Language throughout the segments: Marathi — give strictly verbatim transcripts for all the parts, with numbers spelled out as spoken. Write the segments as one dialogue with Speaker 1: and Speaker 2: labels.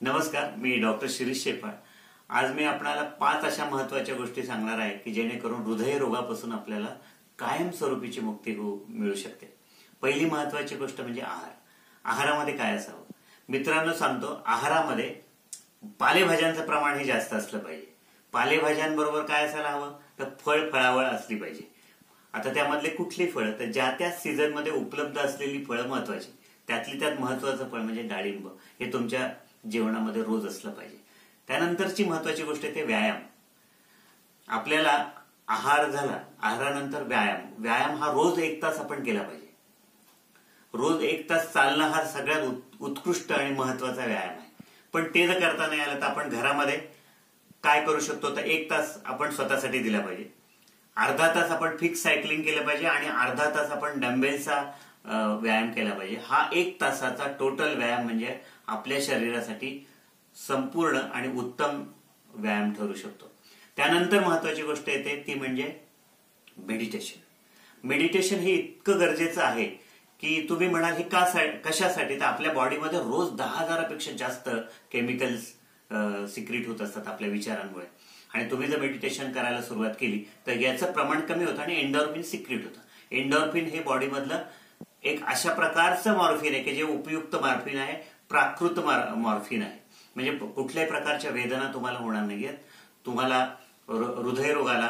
Speaker 1: नमस्कार, मी डॉक्टर शिरीष शेपाळ। आज मी आपल्याला पाच अशा महत्त्वाच्या गोष्टी सांगणार आहे की जेणेकरून हृदय रोगापासून आपल्याला कायमस्वरूपीची मुक्ती हो मिळू शकते। पहिली महत्त्वाची गोष्ट म्हणजे आहार। आहारामध्ये काय असावं? मित्रांनो सांगतो, आहारामध्ये पालेभाज्यांचं प्रमाण हे जास्त असलं पाहिजे। पालेभाज्यांबरोबर काय असायला हवं? तर फळ फळावळ असली पाहिजे। आता त्यामधले कुठली फळं? तर ज्या त्या सीझन मध्ये उपलब्ध असलेली फळं महत्त्वाची। त्यातली त्यात महत्त्वाचं फळ म्हणजे डाळिंब, हे तुमच्या जीवनामध्ये रोज असलं पाहिजे। त्यानंतरची महत्त्वाची गोष्ट आहे ते व्यायाम। आपल्याला आहार झाला, आहारानंतर व्यायाम। व्यायाम हा रोज एक तास आपण केला पाहिजे। रोज एक तास चालणं हा सगळ्यात उत्कृष्ट आणि महत्त्वाचा व्यायाम आहे। पण ते जर करता नाही आलं तर आपण घरामध्ये काय करू शकतो? तर एक तास आपण स्वतःसाठी दिला पाहिजे। अर्धा तास आपण फिक्स सायकलिंग केलं पाहिजे आणि अर्धा तास आपण डंबेलचा व्यायाम केला पाहिजे। हा एक तासाचा टोटल व्यायाम म्हणजे आपल्या शरीरासाठी संपूर्ण आणि उत्तम व्यायाम ठरू शकतो। त्यानंतर महत्त्वाची गोष्ट येते ती म्हणजे मेडिटेशन। मेडिटेशन हे इतकं गरजेचं आहे की तुम्ही म्हणाल हे का कशासाठी? तर आपल्या बॉडीमध्ये रोज दहा हजारापेक्षा जास्त केमिकल्स सिक्रेट होत असतात आपल्या विचारांमुळे। आणि तुम्ही जर मेडिटेशन करायला सुरुवात केली तर याचं प्रमाण कमी होतं आणि एंडोर्फिन सिक्रेट होतं। एंडोर्फिन हे बॉडीमधलं एक अशा प्रकारचं मॉर्फिन आहे की जे उपयुक्त मॉर्फिन आहे, प्राकृत मॉर्फिन आहे। म्हणजे कुठल्याही प्रकारच्या वेदना तुम्हाला होणार नाहीयेत। तुम्हाला हृदयरोगाला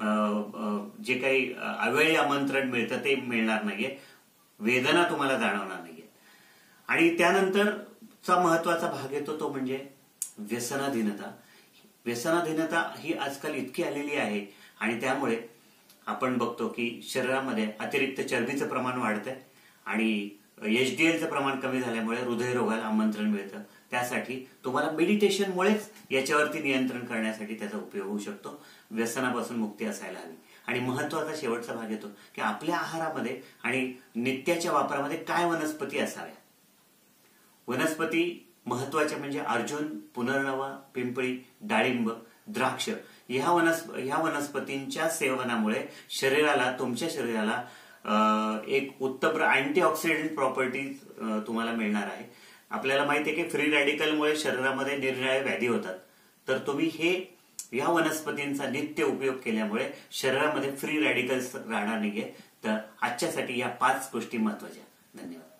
Speaker 1: जे काही अवेळी आमंत्रण मिळतं ते मिळणार नाहीये, वेदना तुम्हाला जाणवणार नाहीये। आणि त्यानंतरचा महत्त्वाचा भाग येतो तो म्हणजे व्यसनाधीनता। व्यसनाधीनता ही आजकाल इतकी आलेली आहे आणि त्यामुळे आपण बघतो की शरीरामध्ये अतिरिक्त चरबीचं प्रमाण वाढतंय आणि एचडीएलचं प्रमाण कमी झाल्यामुळे हृदयरोगाला आमंत्रण मिळतं। त्यासाठी तुम्हाला मेडिटेशनमुळेच याच्यावरती नियंत्रण करण्यासाठी त्याचा उपयोग होऊ शकतो। व्यसनापासून मुक्ती असायला हवी। आणि महत्त्वाचा शेवटचा भाग येतो की आपल्या आहारामध्ये आणि नित्याच्या वापरामध्ये काय वनस्पती असाव्या। वनस्पती महत्त्वाच्या म्हणजे अर्जुन, पुनर्नवा, पिंपळी, डाळिंब, द्राक्ष ह्या वनस्प ह्या वनस्पतींच्या सेवनामुळे शरीराला तुमच्या शरीराला एक उत्तम अँटीऑक्सिडंट प्रॉपर्टीज तुम्हाला मिळणार आहे। आपल्याला माहिती आहे की फ्री रॅडिकलमुळे शरीरामध्ये निरनिराळ्या व्याधी होतात, तर तुम्ही हे या वनस्पतींचा नित्य उपयोग केल्यामुळे शरीरामध्ये फ्री रॅडिकल्स राहणार नाहीये। तर आजच्यासाठी या पाच गोष्टी महत्त्वाच्या। धन्यवाद।